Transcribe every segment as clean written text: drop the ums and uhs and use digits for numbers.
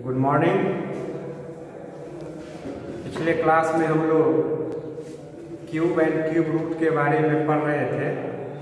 Good morning. पिछले class में हम लोग क्यूब एंड क्यूब रूट के बारे में पढ़ रहे थे।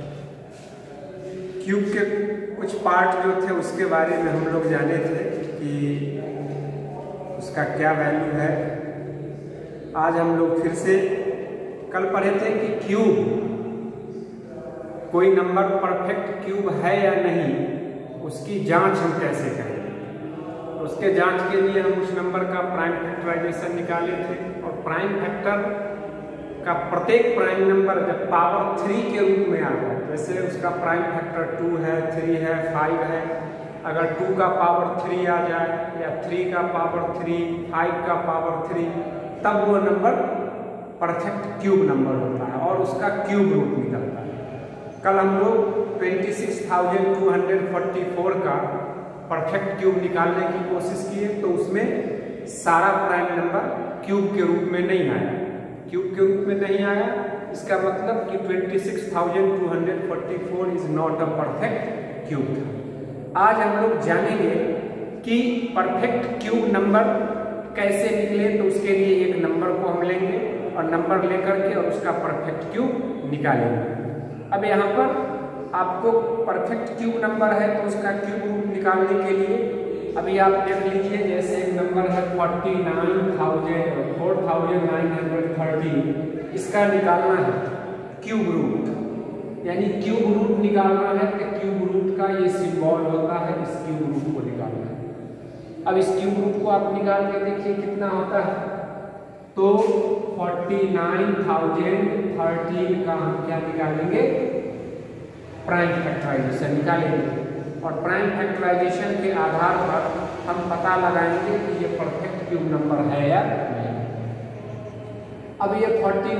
क्यूब के कुछ पार्ट जो थे उसके बारे में हम लोग जाने थे कि उसका क्या वैल्यू है। आज हम लोग फिर से कल पढ़े थे कि क्यूब कोई नंबर परफेक्ट क्यूब है या नहीं, उसकी जांच हम कैसे करें। उसके जांच के लिए हम उस नंबर का प्राइम फैक्टराइजेशन निकाले थे और प्राइम फैक्टर का प्रत्येक प्राइम नंबर जब पावर 3 के रूप में आ जाए, जैसे उसका प्राइम फैक्टर 2 है, 3 है, 5 है, अगर 2 का पावर 3 आ जाए या 3 का पावर 3, 5 का पावर 3, तब वो नंबर परफेक्ट क्यूब नंबर होता है और उसका क्यूब रूट निकलता है। कल हम लोग 26,244 का परफेक्ट क्यूब निकालने की कोशिश किए तो उसमें सारा प्राइम नंबर क्यूब के रूप में नहीं आया। क्यूब के रूप में नहीं आया, इसका मतलब कि 26,244 is not a perfect cube. आज हम लोग जानेंगे कि परफेक्ट क्यूब नंबर कैसे निकले। तो उसके लिए एक नंबर को हम लेंगे और नंबर लेकर के और उसका परफेक्ट क्यूब निकालेंगे। अब यहाँ पर आपको परफेक्ट क्यूब नंबर है तो उसका क्यूब रूट निकालने के लिए अभी आप देख लीजिए, जैसे एक नंबर है 49,930, इसका निकालना है क्यूब रूट, यानी क्यूब रूट निकालना है तो क्यूब रूट का ये सिंबल होता है, इस क्यूब रूट को निकालना है। अब इस क्यूब रूट को आप निकाल के देखिए कितना होता है। तो 49,013 का हम क्या निकालेंगे, प्राइम फैक्टराइजेशन निकालेंगे और प्राइम फैक्टराइजेशन के आधार पर हम पता लगाएंगे कि ये परफेक्ट क्यूब नंबर है या नहीं। अब ये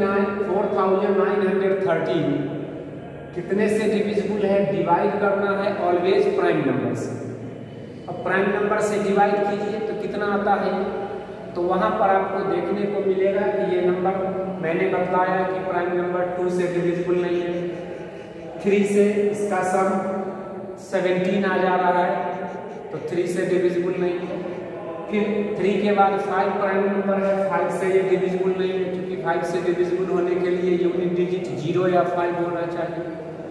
4,913 कितने से डिविजिबल है, डिवाइड करना है ऑलवेज प्राइम नंबर से। अब प्राइम नंबर से डिवाइड कीजिए तो कितना आता है, तो वहां पर आपको देखने को मिलेगा कि ये नंबर मैंने बताया कि प्राइम नंबर 2 से डिविजिबल नहीं है, 3 से इसका सम 17 आ जा रहा है तो 3 से डिविजिबल नहीं है। फिर 3 के बाद 5 प्राइम नंबर है, 5 से ये डिविजिबल नहीं है क्योंकि 5 से डिविजिबल होने के लिए यूनिट डिजिट 0 या 5 होना चाहिए।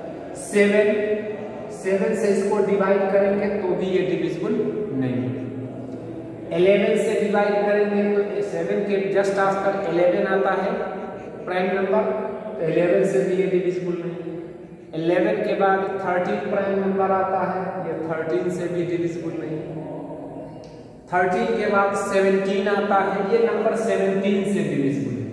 7 से इसको डिवाइड करेंगे तो भी ये डिविजिबल नहीं है। 11 से डिवाइड करेंगे तो 7 के जस्ट आफ्टर 11 आता है प्राइम नंबर, तो 11 से भी ये डिविजिबल नहीं है। 11 के बाद 13 प्राइम नंबर आता है, ये 13 से भी डिविजिबल नहीं। 13 के बाद 17 आता है, ये नंबर 17 से डिविजिबल है।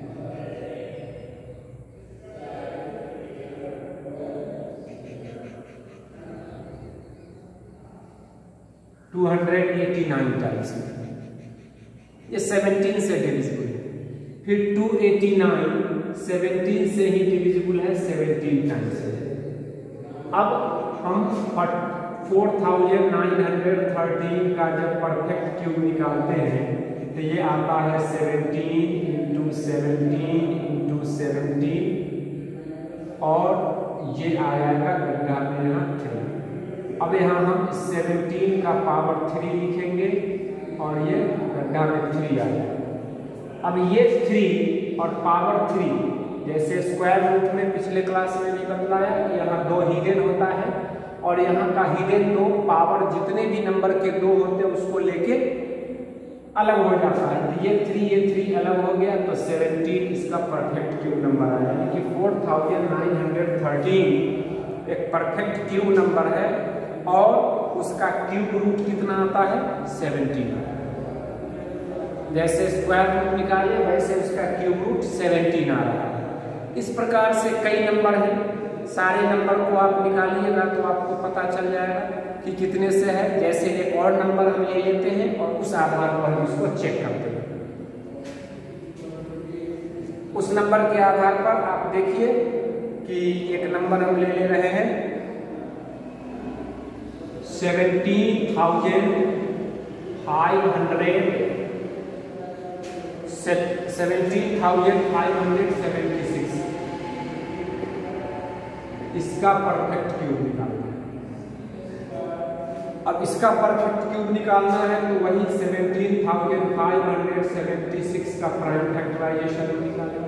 टाइम्स ये 17 से डिविजिबल है। फिर 289 17 से ही डिविजिबल है, 17 टाइम्स है। अब हम 4,913 का जब परफेक्ट क्यूब निकालते हैं तो ये आता है 17 × 17 × 17 और ये आएगा गड्ढा में यहाँ 3। अब यहाँ हम 17 का पावर 3 लिखेंगे और ये गड्ढा में 3 आ जाएगा। अब ये 3 और पावर 3 जैसे स्क्वायर रूट में पिछले क्लास में भी बतलाया कि यहाँ 2 हिडन होता है और यहाँ का हिडन 2 पावर जितने भी नंबर के 2 होते हैं उसको लेके अलग हो जाता है। तो ये 3 अलग हो गया तो 17 इसका परफेक्ट क्यूब नंबर आया, यानी कि 4,913 एक परफेक्ट क्यूब नंबर है और उसका क्यूब रूट कितना आता है, 17। जैसे स्क्वायर रूट निकाले वैसे उसका क्यूब रूट 17 आ रहा है। इस प्रकार से कई नंबर हैं, सारे नंबर को आप निकालिएगा तो आपको पता चल जाएगा कि कितने से है। जैसे एक और नंबर हम ले लेते हैं और उस आधार पर हम उसको चेक करते हैं। उस नंबर के आधार पर आप देखिए कि एक नंबर हम ले रहे हैं 17,576 इसका परफेक्ट क्यूब निकालना है। अब इसका परफेक्ट क्यूब निकालना है तो वही 17,576 का प्राइम फैक्टराइजेशन निकालेंगे।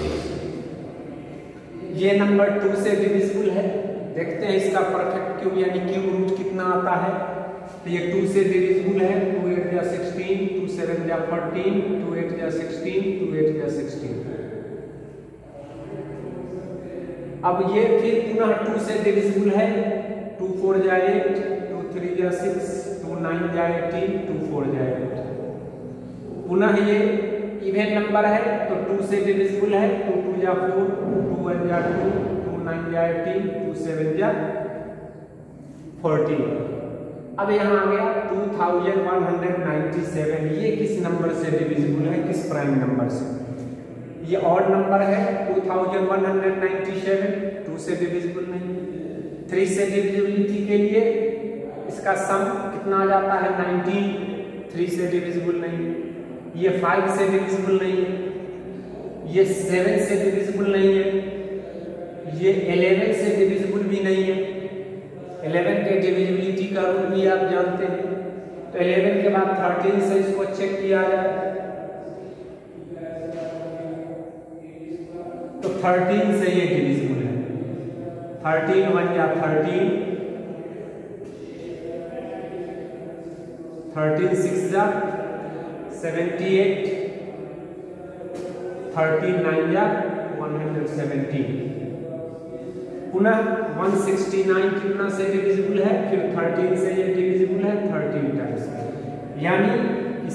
ये नंबर 2 से डिविजिबल है। देखते हैं इसका परफेक्ट क्यूब यानी क्यूब रूट कितना आता है। तो ये 2 से डिविजिबल है। 2 8 जा 16, 2 7 जा 14, 2 8 जा 16, 2 8 जा 16। अब ये फिर पुनः 2 से डिविजिबल है। 2 4 जा 8, 2 3 जा 6, 2 9 जा 18, 2 4 जा 8। पुनः ये इवन नंबर है तो 2 से डिविजिबल है। 2 2 जा 4, 2 1 जा 2, 2 9 जा 18, 2 7 जा 14। अब यहाँ आ गया 2197। ये किस नंबर से डिविजिबल है, किस प्राइम नंबर से? ये ऑड नंबर है 2197, 2 से डिविजिबल नहीं। 3 से डिविजिबिलिटी के लिए इसका सम कितना आ जाता है 19, 3 से डिविजिबल नहीं। ये 5 से डिविजिबल नहीं है। ये 7 से डिविजिबल नहीं है। ये 11 से डिविजिबल भी नहीं है। 11 के डिविजिबिलिटी का रूल भी आप जानते हैं। तो 11 के बाद 13 से इसको चेक किया जाए तो 13 से ये डिविजिबल है। 13 1 या 13, 13 6 जा 78, 13 9 जा 117। पुनः 169 कितना से डिविजिबल है, फिर 13 से ये डिविजिबल है 13 टाइम्स। यानी कि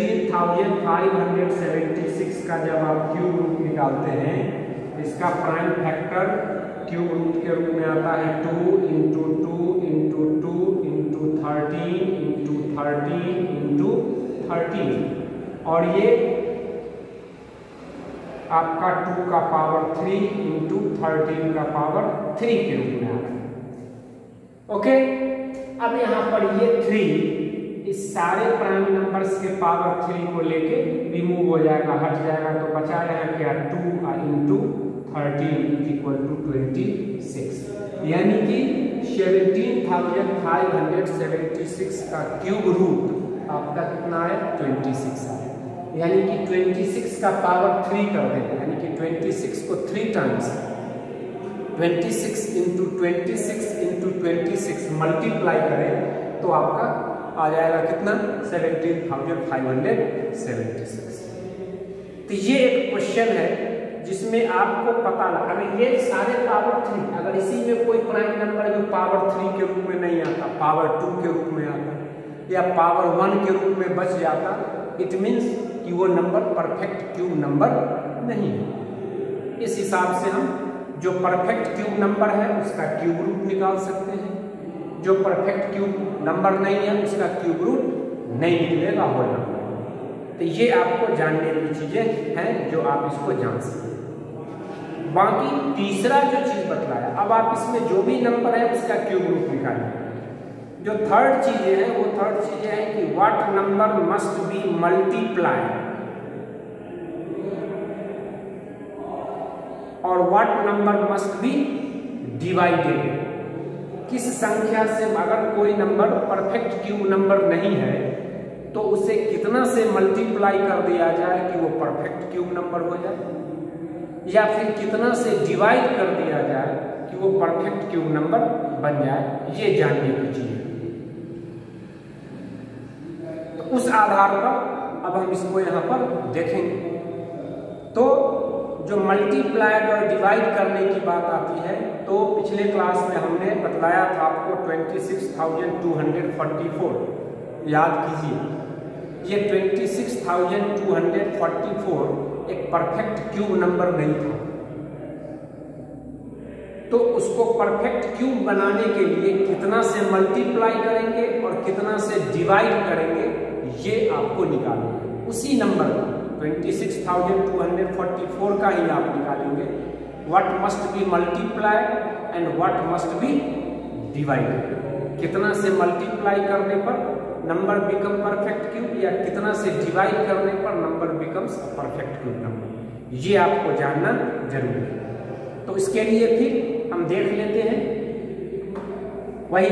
17,576 का जब आप क्यूब रूट निकालते हैं इसका प्राइम फैक्टर क्यूब रूट के रूप में आता है 2 into 2 into 2 into 13 into 13 into 13। और ये आपका 2 का पावर 3 इंटू 13 का पावर 3 के रूप में आ रहा है। ओके, अब यहाँ पर ये 3 इस सारे प्राइम नंबर्स के पावर 3 को लेके रिमूव हो जाएगा, हट जाएगा। तो बचा रहे हैं क्या 2 इंटू 13 इक्वल टू 26। यानी कि 17,576 का क्यूब रूट आपका कितना है 26 है। यानी कि 26 का पावर 3 कर दें, यानी कि 26 को 3 टाइम्स 26 इंटू 26 इंटू 26 मल्टीप्लाई करें तो आपका आ जाएगा कितना 17,576। तो ये एक क्वेश्चन है जिसमें आपको पता लगा, अगर ये सारे पावर 3 अगर इसी में कोई प्राइम नंबर जो पावर 3 के रूप में नहीं आता, पावर 2 के रूप में आता या पावर 1 के रूप में बच जाता, इट मीन्स कि वो नंबर परफेक्ट क्यूब नंबर नहीं है। इस हिसाब से हम जो परफेक्ट क्यूब नंबर है उसका क्यूब रूट निकाल सकते हैं। जो परफेक्ट क्यूब नंबर नहीं है उसका क्यूब रूट नहीं निकलेगा होल नंबर। तो ये आपको जानने की चीजें हैं जो आप इसको जान सकते हैं। बाकी तीसरा जो चीज बतलाया, अब आप इसमें जो भी नंबर है उसका क्यूब रूट निकालिए। जो थर्ड चीजें हैं वो थर्ड चीजें हैं कि what number must be multiplied और what number must be divided. किस संख्या से अगर कोई नंबर परफेक्ट क्यूब नंबर नहीं है तो उसे कितना से मल्टीप्लाई कर दिया जाए कि वो परफेक्ट क्यूब नंबर हो जाए, या फिर कितना से डिवाइड कर दिया जाए कि वो परफेक्ट क्यूब नंबर बन जाए, ये जानने की चीज है। तो उस आधार पर अब हम इसको यहाँ पर देखेंगे। तो जो मल्टीप्लाइड और डिवाइड करने की बात आती है तो पिछले क्लास में हमने बतलाया था आपको 26,244 याद कीजिए। ये 26,244 एक परफेक्ट क्यूब नंबर नहीं था। तो उसको परफेक्ट क्यूब बनाने के लिए कितना से मल्टीप्लाई करेंगे और कितना से डिवाइड करेंगे ये आपको निकालना है। उसी नंबर का 26,244 का ही आप निकालेंगे। What must be multiply and what must be divided. कितना से मल्टीप्लाई करने पर नंबर बिकम परफेक्ट क्यूब या कितना से डिवाइड करने पर number becomes perfect cube number, ये आपको जानना जरूरी है। तो इसके लिए फिर हम देख लेते हैं वही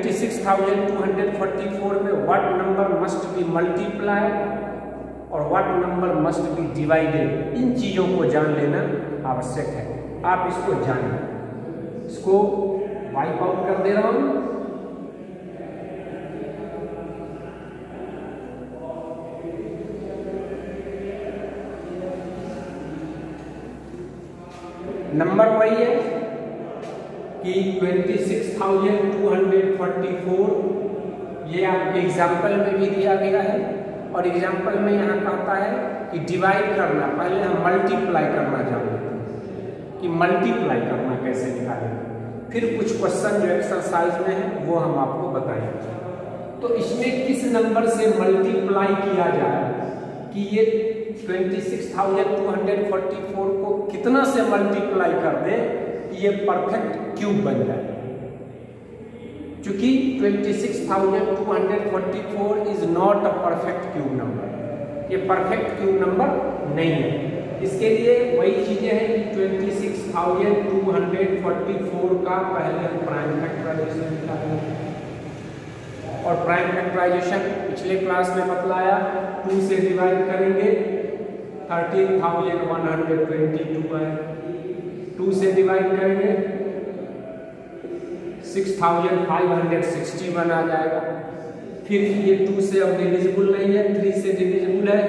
26,244 में what number must be multiplied और what number must be divided, इन चीज़ों को जान लेना आवश्यक है। आप इसको जानिए। इसको वाइप आउट कर दे रहा हूं। नंबर वही है कि 26,244 ये आपके एग्जाम्पल में भी दिया गया है और एग्जाम्पल में यहाँ कहता है कि डिवाइड करना, पहले हम मल्टीप्लाई करना जानते हैं कि मल्टीप्लाई करना कैसे निकालें, फिर कुछ क्वेश्चन जो एक्सरसाइज में है वो हम आपको बताएंगे। तो इसमें किस नंबर से मल्टीप्लाई किया जाए कि ये 26,244 को कितना से मल्टीप्लाई कर दे कि ये परफेक्ट क्यूब बन जाए। चूंकि 26,244 is not a perfect cube number, ये परफेक्ट क्यूब नंबर नहीं है। इसके लिए वही चीजें हैं कि 26,244 का पहले हम प्राइम फैक्टराइजेशन निकालेंगे और प्राइम फैक्टराइजेशन पिछले क्लास में बतलाया, 2 से डिवाइड करेंगे 13,122 है, 2 से डिवाइड करेंगे 6,561 आ जाएगा। फिर ये 2 से अब डिविजिबल नहीं है, 3 से डिविजिबल है,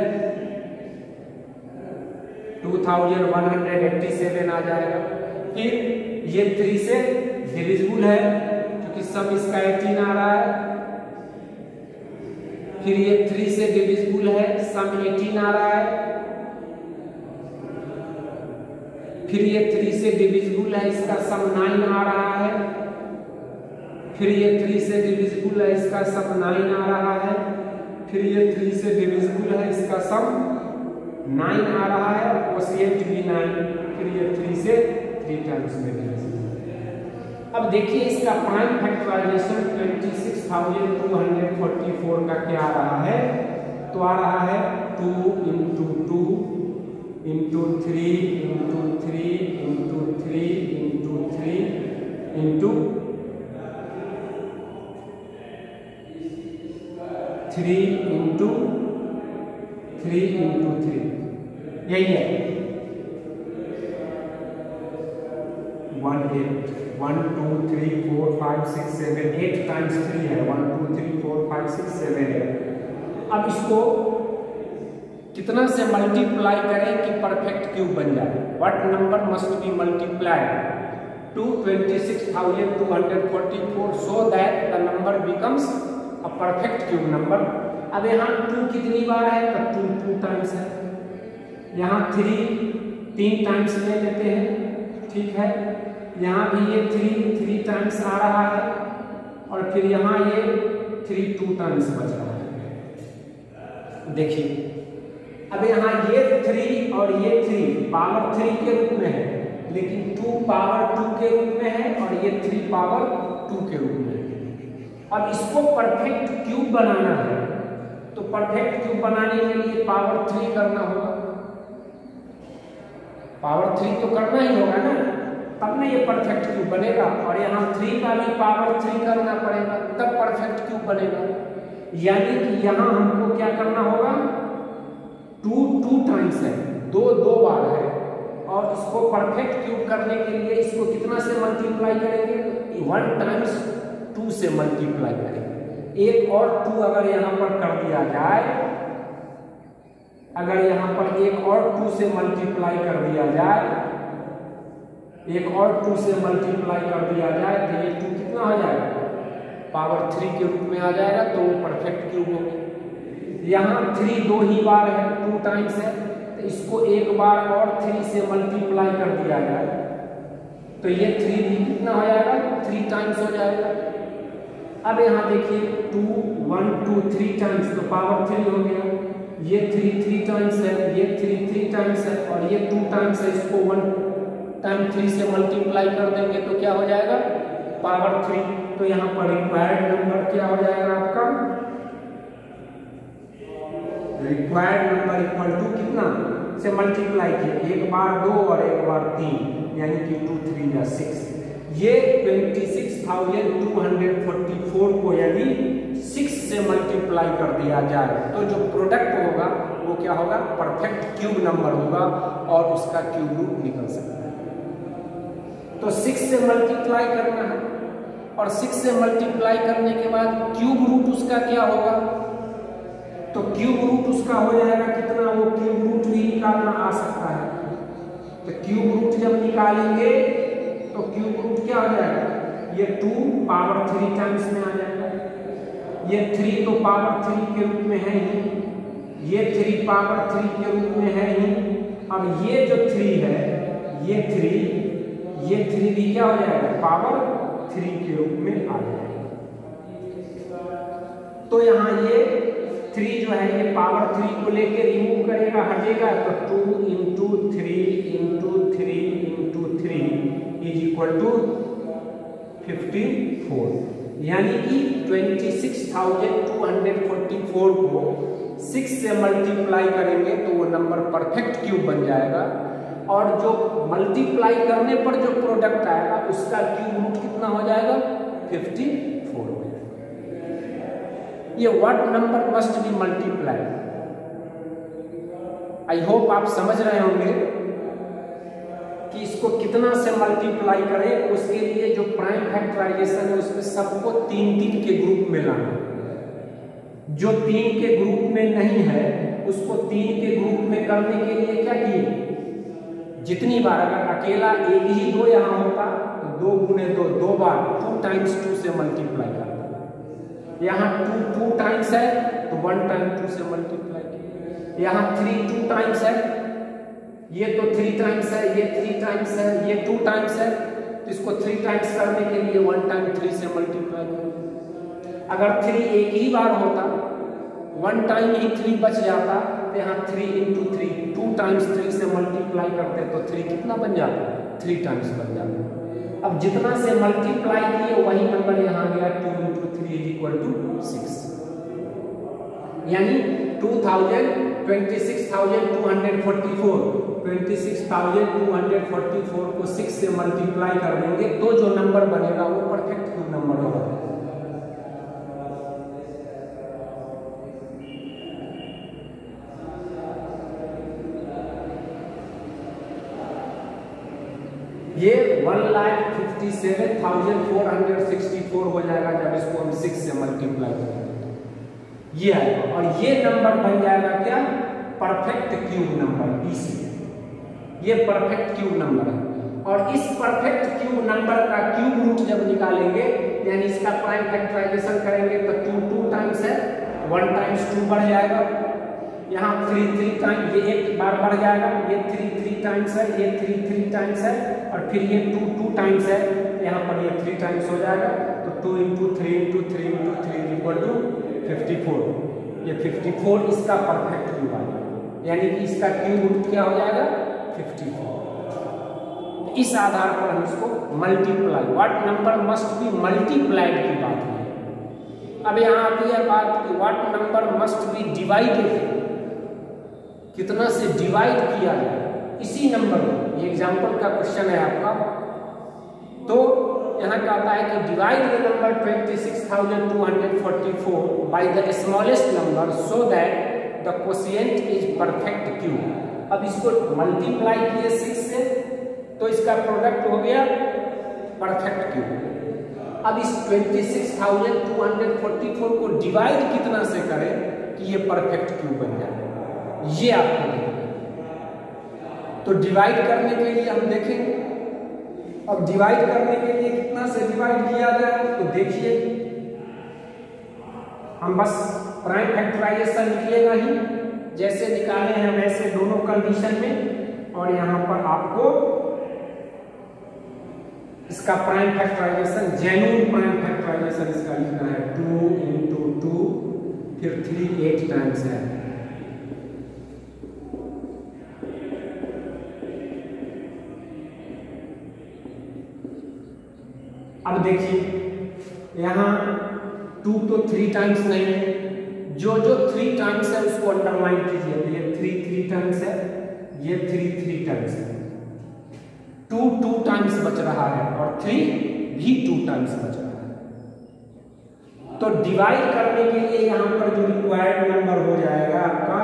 2,187 आ जाएगा। फिर ये 3 से डिविजिबल है क्योंकि सब इसका 18 आ रहा है। फिर ये 3 से डिविजिबल है, सम 18 आ रहा है। फिर ये 3 से डिविजिबल है, इसका सम 9 आ रहा है। फिर ये 3 से डिविजिबल है, इसका सम 9 आ रहा है। फिर ये 3 से डिविजिबल है, इसका सम 9 आ रहा है, कोशिएंट भी 9। फिर ये 3 से 3 टाइम्स में डिविजिबल। अब देखिए इसका प्राइम फैक्टराइजेशन 26,244 का क्या आ रहा है, तो आ रहा है 2 into 2 into 3 into 3 into 3 into 3 into 3 into 3 into 3, यही है 1 2 3 4 5 6 7 8 टाइम्स 3 है, 1 2 3 4 5 6 7 है। अब इसको कितना से मल्टीप्लाई करें कि परफेक्ट क्यूब बन जाए। What number must be multiplied to 26,244 so that the number becomes a perfect cube number. अब यहाँ 2 कितनी बार है, तो 2 टाइम्स है। यहाँ 3 टाइम्स ले लेते हैं, ठीक है। यहाँ भी ये 3 टाइम्स आ रहा है और फिर यहाँ ये 2 टाइम्स बच रहा है। देखिए अब यहाँ ये 3 और ये 3 पावर 3 के रूप में है, लेकिन 2 पावर 2 के रूप में है और ये 3 पावर 2 के रूप में है। अब इसको परफेक्ट क्यूब बनाना है, तो परफेक्ट क्यूब बनाने के लिए पावर 3 करना होगा। पावर 3 तो करना ही होगा ना, तब ना ये परफेक्ट क्यूब बनेगा। और यहाँ 3 का भी पावर 3 करना पड़ेगा, तब परफेक्ट क्यूब बनेगा। यानी कि यहाँ हमको क्या करना होगा, 2 टाइम्स है, 2 बार है। और इसको परफेक्ट क्यूब करने के लिए इसको कितना से मल्टीप्लाई करेंगे, 1 टाइम्स 2 से मल्टीप्लाई करेंगे। एक और 2 अगर यहाँ पर कर दिया जाए, अगर यहाँ पर एक और 2 से मल्टीप्लाई कर दिया जाए, एक और 2 से मल्टीप्लाई कर दिया जाए तो ये 2 कितना हो जाएगा, पावर 3 के रूप में आ जाएगा, तो वो परफेक्ट क्यूब होगा। यहाँ 3 2 ही बार है, 2 टाइम्स है, तो इसको एक बार और 3 से मल्टीप्लाई कर दिया जाए तो ये 3 भी कितना हो जाएगा, 3 टाइम्स हो जाएगा। अब यहाँ देखिए 2 1 2 3 टाइम्स, तो पावर 3 हो गया। ये 3 टाइम्स है, ये 3 टाइम्स है और ये 2 टाइम्स है। इसको 1 टाइम 3 से मल्टीप्लाई कर देंगे तो क्या हो जाएगा, पावर 3। तो यहाँ पर रिक्वायर्ड नंबर क्या हो जाएगा आपका, रिक्वायर्ड नंबर इक्वल टू कितना से मल्टीप्लाई किया, एक बार 2 और एक बार 3, यानी कि 2 3 या 6। ये 26,244 को यदि 6 से मल्टीप्लाई कर दिया जाए तो जो प्रोडक्ट होगा वो क्या होगा, परफेक्ट क्यूब नंबर होगा और उसका क्यूब रूट निकल सकता है। तो 6 से मल्टीप्लाई करना है और 6 से मल्टीप्लाई करने के बाद क्यूब रूट उसका क्या होगा, तो क्यूब रूट उसका हो जाएगा कितना, वो क्यूब रूट भी निकालना आ सकता है। तो क्यूब रूट जब निकालेंगे तो क्यूब रूट क्या हो जाएगा, ये 2 पावर 3 टाइम्स में आ जाएगा, ये 3 तो पावर 3 के रूप में है ही, ये 3 पावर 3 के रूप में है ही। अब ये जो 3 है, ये 3 भी क्या हो जाएगा, पावर 3 के रूप में आ जाएगा। तो यहाँ ये 3 जो है ये पावर 3 को लेके रिमूव करेगा, हटेगा, तो 2 into 3 into 3 into 3 is equal to 54। यानी कि 26,244 को 6 से मल्टीप्लाई करेंगे तो वो नंबर परफेक्ट क्यूब बन जाएगा और जो मल्टीप्लाई करने पर जो प्रोडक्ट आएगा उसका क्यूब रूट कितना हो जाएगा, 54 हो जाएगा। ये what number must be multiply. I hope आप समझ रहे होंगे कि इसको कितना से मल्टीप्लाई करें। उसके लिए जो प्राइम फैक्टराइजेशन है उसमें सबको 3 के ग्रुप में लाना। जो 3 के ग्रुप में नहीं है उसको 3 के ग्रुप में करने के लिए क्या किए, जितनी बार अगर अकेला एक ही 2 यहाँ होता तो 2 गुने 2, 2 बार 2 टाइम्स 2 से मल्टीप्लाई करता। यहाँ 2 टाइम्स है तो 1 टाइम 2 से मल्टीप्लाई किया। यहाँ 3 2 टाइम्स है, ये तो 3 टाइम्स है, ये 3 टाइम्स है, ये 2 टाइम्स है, तो इसको 3 टाइम्स करने के लिए 1 टाइम 3 से मल्टीप्लाई करो। अगर 3 एक ही बार होता, 1 टाइम ही 3 बच जाता, तो यहाँ 3 इंटू 3 2 टाइम्स 3 से मल्टीप्लाई करते तो 3 कितना बन जाता, 3 टाइम्स बन जाता। अब जितना से मल्टीप्लाई किए वही नंबर यहाँ गया, 2 इंटू 3 इज इक्वल टू 6। यानी 26,244 को 6 से मल्टीप्लाई कर देंगे तो जो नंबर बनेगा वो परफेक्ट क्यूब नंबर होगा। ये 1,57,464 हो जाएगा जब इसको हम 6 से मल्टीप्लाई करेंगे। ये है और ये नंबर बन जाएगा क्या, परफेक्ट क्यूब नंबर। इसी ये परफेक्ट क्यूब नंबर है और इस परफेक्ट क्यूब नंबर का क्यूब रूट जब निकालेंगे यानी इसका प्राइम फैक्टराइजेशन करेंगे तो 2 टाइम्स है, 1 टाइम्स 2 बढ़ जाएगा, यहाँ 3 टाइम, ये 1 बार बढ़ जाएगा, ये 3 टाइम्स है, ये 3 टाइम्स है और फिर ये 2 टाइम्स है, यहाँ पर ये 3 टाइम्स हो जाएगा। तो 2 into 3 into 3 into 3 equal to 54। ये 54 इसका परफेक्ट क्यूब आएगा, यानी कि इसका क्यूब रूट क्या हो जाएगा, 54। इस आधार पर हम इसको multiply, what number must be multiplied की बात है। अब यहाँ आती है बात कि what number must be divided, कितना से डिवाइड किया जाए इसी नंबर को। ये एग्जांपल का क्वेश्चन है आपका। तो यहाँ कहता है कि divide the number 26,244 by the smallest number so that the quotient is perfect cube. अब इसको मल्टीप्लाई किए 6 से तो इसका प्रोडक्ट हो गया परफेक्ट क्यूब। अब इस 26,244 को डिवाइड कितना से करें कि ये परफेक्ट क्यूब बन जाए, ये आपको देखना। तो डिवाइड करने के लिए हम देखेंगे। अब डिवाइड करने के लिए कितना से डिवाइड किया जाए तो देखिए, हम बस प्राइम फैक्टराइजेशन निकलेगा ही, जैसे निकाले हैं वैसे दोनों कंडीशन में। और यहाँ पर आपको इसका prime factorization, genuine prime factorization इसका लिखना है। 2 इंटू 2 फिर 3 8 टाइम्स है। अब देखिए यहाँ 2 तो 3 टाइम्स नहीं है, जो 3 टाइम्स है उसको अंडरलाइन कीजिए। ये 3 टाइम्स है, ये 3 टाइम्स है। 2 2 टाइम्स बच रहा है और 3 भी 2 टाइम्स बच रहा है। तो डिवाइड करने के लिए यहां पर जो रिक्वायर्ड नंबर हो जाएगा आपका,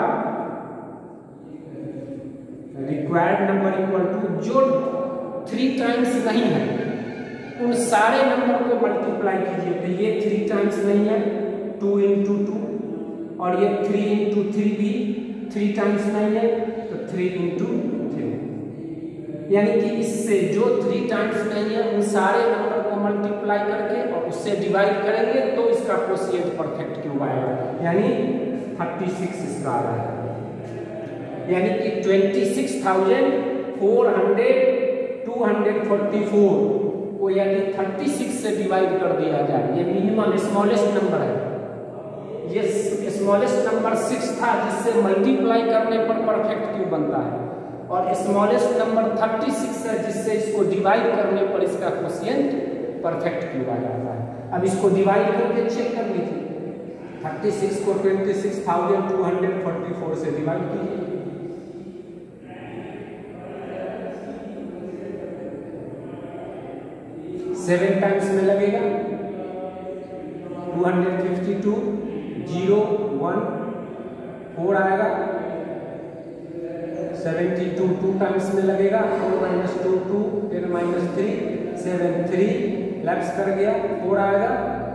रिक्वायर्ड नंबर इक्वल टू जो 3 टाइम्स नहीं है उन सारे नंबर को मल्टीप्लाई कीजिए। तो ये 3 टाइम्स नहीं है, 2 × 2, और ये 3 × 3 भी 3 टाइम्स नहीं है, तो 3 × 3। यानी कि इससे जो 3 टाइम्स नहीं है उन सारे नंबर को मल्टीप्लाई करके और उससे डिवाइड करेंगे तो इसका कोशिएंट परफेक्ट क्यूब आएगा, यानी 36 इसका आ रहा है। यानी कि 26,400 को यदि 36 से डिवाइड कर दिया जाए, ये मिनिमम स्मॉलेस्ट नंबर है। ये स्मॉलेस्ट नंबर 6 था जिससे मल्टीप्लाई करने पर परफेक्ट क्यूब बनता है, और स्मॉलेस्ट नंबर 36 है जिससे इसको डिवाइड करने पर इसका कोशिएंट परफेक्ट क्यूब आ जाता है। अब इसको डिवाइड करके चेक कर लीजिए, 36 को 26,244 से डिवाइड कीजिए। 7 टाइम्स में लगेगा, 252, 0, 1, 4 आएगा। 72 2 टाइम्स में लगेगा, 4 - 2 2, 10 - 3 7, 3 लैप्स कर गया, 4 आएगा।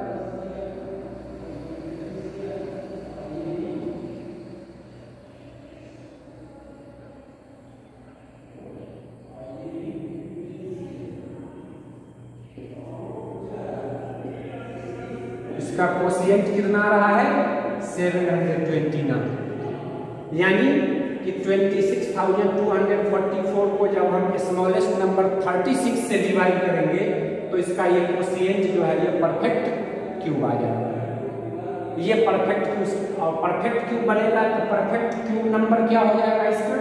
इसका कोशिएंट कितना रहा है, 729। यानी कि 26,244 को जब हम स्मॉलेस्ट नंबर 36 से डिवाइड करेंगे तो इसका ये कोशिएंट जो है ये परफेक्ट क्यूब आ जाएगा। ये परफेक्ट क्यूब, और परफेक्ट क्यूब बनेगा तो परफेक्ट क्यूब नंबर क्या हो जाएगा इसका,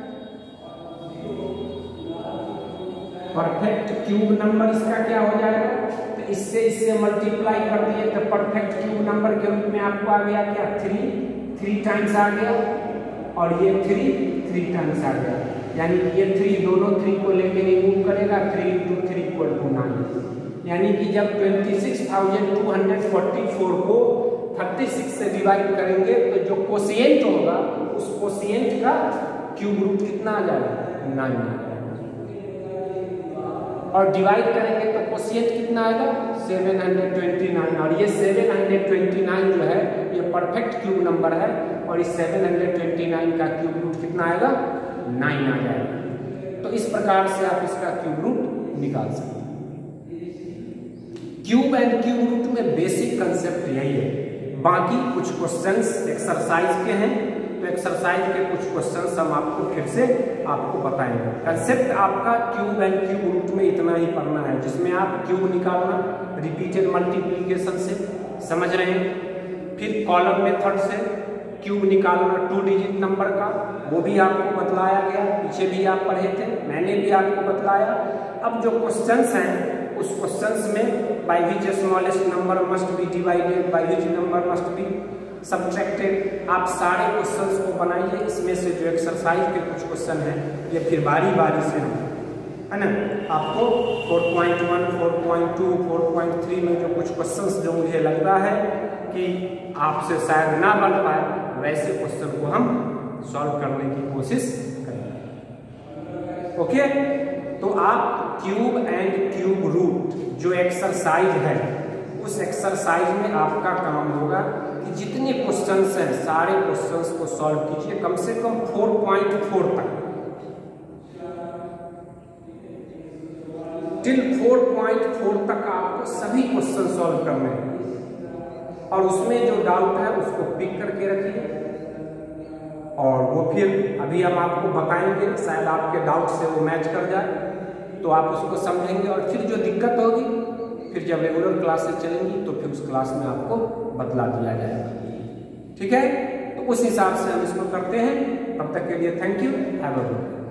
परफेक्ट क्यूब नंबर इसका क्या हो जाएगा, तो इससे मल्टीप्लाई कर दिए तो परफेक्ट क्यूब नंबर के रूप में आपको आ गया क्या, 3 टाइम्स आ गया, और ये 3 टाइम्स आ गया। यानी कि ये 3 दोनों 3 को लेके रिमूव करेगा, 3 × 3 = 9। यानी कि जब 26,244 को 36 से डिवाइड करेंगे तो जो कोशिएंट होगा उस कोशिएंट का क्यूब रूट कितना आ जाएगा, 9 आ जाएगा। और डिवाइड करेंगे तो कोशिएंट कितना आएगा, 729। और ये 729 जो है ये परफेक्ट क्यूब नंबर है, और इस 729 का क्यूब रूट कितना आएगा, 9 आ जाएगा। तो इस प्रकार से आप इसका क्यूब रूट निकाल सकते हैं। क्यूब एंड क्यूब रूट में बेसिक कंसेप्ट यही है। बाकी कुछ क्वेश्चंस एक्सरसाइज के हैं, तो एक्सरसाइज के कुछ क्वेश्चंस हम आपको फिर से आपको बताएंगे। कंसेप्ट आपका क्यूब एंड क्यूब रूट में इतना ही पढ़ना है, जिसमें आप क्यूब निकालना रिपीटेड मल्टीप्लिकेशन से समझ रहे हैं, फिर कॉलम मेथड से क्यूब निकालना 2 डिजिट नंबर का, वो भी आपको बतलाया गया, पीछे भी आप पढ़े थे, मैंने भी आपको बतलाया। अब जो क्वेश्चंस हैं उस क्वेश्चंस में by which smallest number must be divided, by which number must be subtracted, आप सारे क्वेश्चंस को बनाइए। इसमें से जो एक्सरसाइज के कुछ क्वेश्चन हैं ये फिर बारी बारी से हम, है ना, आपको 4.1, 4.2, 4.3 में जो कुछ क्वेश्चंस जो मुझे लगता है कि आपसे शायद ना बन पाए, वैसे क्वेश्चन को हम सॉल्व करने की कोशिश करेंगे। ओके, तो आप क्यूब एंड क्यूब रूट जो एक्सरसाइज है उस एक्सरसाइज में आपका काम होगा कि जितने क्वेश्चंस हैं सारे क्वेश्चंस को सॉल्व कीजिए, कम से कम 4.4 तक, टिल 4.4 तक आपको सभी क्वेश्चन सॉल्व करने हैं। और उसमें जो डाउट है उसको पिक करके रखिए, और वो फिर अभी हम आपको बताएंगे, शायद आपके डाउट से वो मैच कर जाए तो आप उसको समझेंगे, और फिर जो दिक्कत होगी फिर जब रेगुलर क्लासेस चलेंगी तो फिर उस क्लास में आपको बतला दिया जाएगा। ठीक है, तो उस हिसाब से हम इसको करते हैं। तब तक के लिए thank you, have a good day.